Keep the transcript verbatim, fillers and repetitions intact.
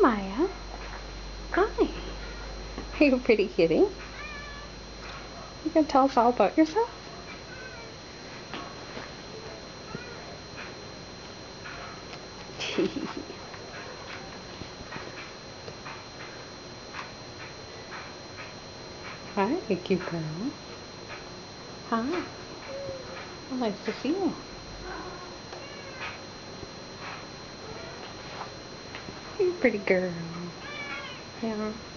Maya. Hi. Are you a pretty kitty? You gonna tell us all about yourself? Hi, cute girl. Hi. Well, nice to see you. You're a pretty girl. Yeah.